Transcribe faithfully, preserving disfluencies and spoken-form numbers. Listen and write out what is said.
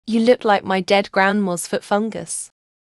You look like my dead grandma's foot fungus.